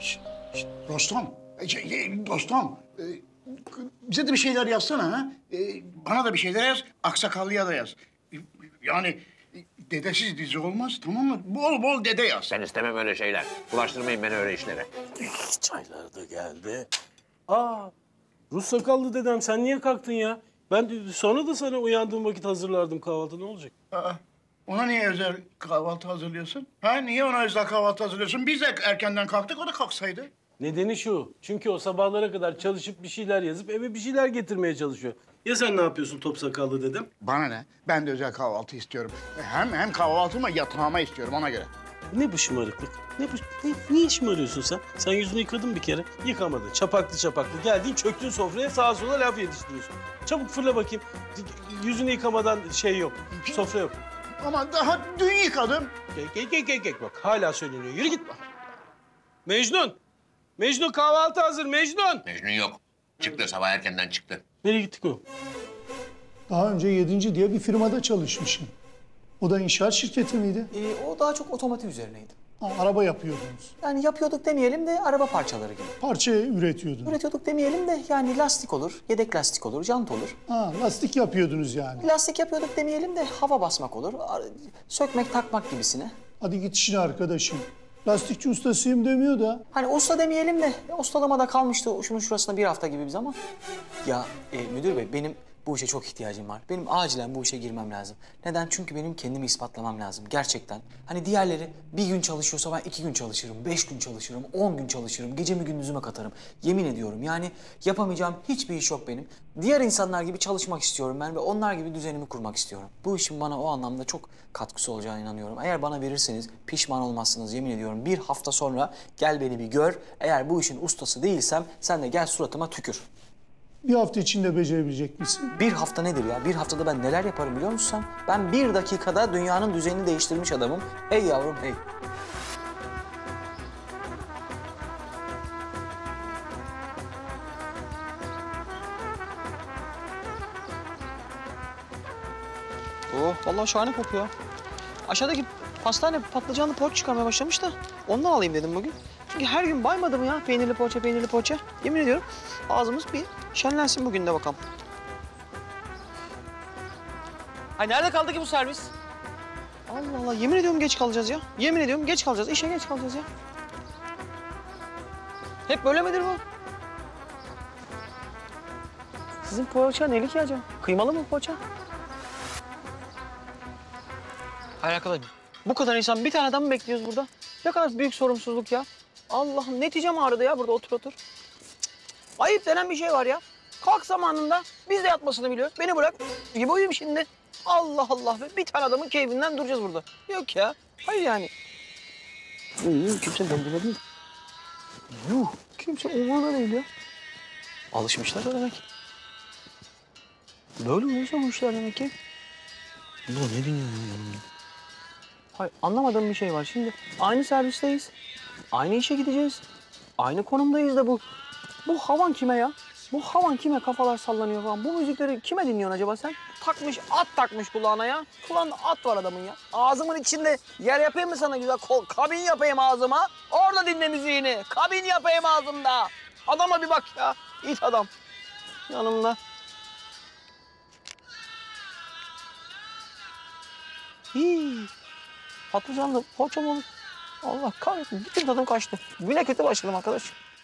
Dostum, dostum. Bize de bir şeyler yazsana ha. Bana da bir şeyler yaz, aksakallıya da yaz. Yani dedesiz dizi olmaz, tamam mı? Bol bol dede yaz. Ben istemem öyle şeyler. Bulaştırmayın beni öyle işlere. Çaylar da geldi. Aa, Rus sakallı dedem sen niye kalktın ya? Ben sonra da sana uyandığım vakit hazırlardım kahvaltı, ne olacak? Ona niye özel kahvaltı hazırlıyorsun? Ha, niye ona özel kahvaltı hazırlıyorsun? Biz de erkenden kalktık, o da kalksaydı. Nedeni şu, çünkü o sabahlara kadar çalışıp bir şeyler yazıp eve bir şeyler getirmeye çalışıyor. Ya sen ne yapıyorsun top sakallı dedem? Bana ne? Ben de özel kahvaltı istiyorum. Hem kahvaltıma yatağıma istiyorum ona göre. Ne bu şımarıklık? Niye şımarıyorsun sen? Sen yüzünü yıkadın bir kere, yıkamadın. Çapaklı çapaklı geldin, çöktün sofraya, sağa sola laf yetiştiriyorsun. Çabuk fırla bakayım. Yüzünü yıkamadan şey yok, sofra yok. Ama daha dün yıkadım. Gel bak, hala söyleniyor. Yürü git. Mecnun! Mecnun kahvaltı hazır, Mecnun! Mecnun yok. Çıktı, sabah erkenden çıktı. Nereye gittik o? Daha önce 7. diye bir firmada çalışmışım. O da inşaat şirketi miydi? O daha çok otomotiv üzerineydi. Araba yapıyordunuz. Yani yapıyorduk demeyelim de araba parçaları gibi. Parça üretiyordunuz. Üretiyorduk demeyelim de yani lastik olur, yedek lastik olur, jant olur. Lastik yapıyordunuz yani. Lastik yapıyorduk demeyelim de hava basmak olur, sökmek takmak gibisine. Hadi git işine arkadaşım. Lastikçi ustasıyım demiyor da. Hani usta demeyelim de ustalama da kalmıştı şunun şurasında bir hafta gibi bir zaman. Ya müdür bey benim bu işe çok ihtiyacım var. Benim acilen bu işe girmem lazım. Neden? Çünkü benim kendimi ispatlamam lazım gerçekten. Hani diğerleri bir gün çalışıyorsa ben 2 gün çalışırım, 5 gün çalışırım, 10 gün çalışırım, gecemi gündüzüme katarım. Yemin ediyorum yani yapamayacağım hiçbir iş yok benim. Diğer insanlar gibi çalışmak istiyorum ben ve onlar gibi düzenimi kurmak istiyorum. Bu işin bana o anlamda çok katkısı olacağına inanıyorum. Eğer bana verirseniz pişman olmazsınız yemin ediyorum. Bir hafta sonra gel beni bir gör. Eğer bu işin ustası değilsem sen de gel suratıma tükür. Bir hafta içinde becerebilecek misin? Bir hafta nedir ya? Bir haftada ben neler yaparım biliyor musun sen? Ben 1 dakikada dünyanın düzenini değiştirmiş adamım. Hey yavrum hey. Oh vallahi şahane kokuyor. Aşağıdaki pastane patlıcanlı poğaça çıkarmaya başlamış da ondan alayım dedim bugün. Çünkü her gün baymadım ya peynirli poğaça, peynirli poğaça. Yemin ediyorum ağzımız bir şenlensin bugün de bakalım. Ay nerede kaldı ki bu servis? Allah Allah yemin ediyorum geç kalacağız ya. Yemin ediyorum geç kalacağız. İşe geç kalacağız ya. Hep böyle midir bu? Sizin poğaça neli ki acaba? Kıymalı mı poğaça? Hayır arkadaş bu kadar insan bir tane adam mı bekliyoruz burada? Ne kadar büyük sorumsuzluk ya. Allah'ım neticem ağrıdı ya burada otur. Cık. Ayıp denen bir şey var ya. Kalk zamanında biz de yatmasını biliyoruz. Beni bırak gibi uyuyayım şimdi. Allah Allah be bir tane adamın keyfinden duracağız burada. Yok ya. Hayır yani. Kimse döndüre değil. Yuh kimse umurunda değil ya. Alışmışlar da demek. Böyle oluyorsa bu işler demek ki. Bu ne dinliyorsun? Hayır anlamadığım bir şey var. Şimdi aynı servisteyiz. Aynı işe gideceğiz. Aynı konumdayız da bu. Bu havan kime ya? Bu havan kime kafalar sallanıyor falan? Bu müzikleri kime dinliyorsun acaba sen? Takmış, at takmış kulağına ya. Kulağında at var adamın ya. Ağzımın içinde yer yapayım mı sana güzel? Kabin yapayım ağzıma. Orada dinle müziğini. Kabin yapayım ağzımda. Adama bir bak ya. İt adam. Yanımda. Hii. Patlıcanlı poğaça mı olur? Allah kahretsin. Bütün tadım kaçtı. Güne kötü başladım arkadaş.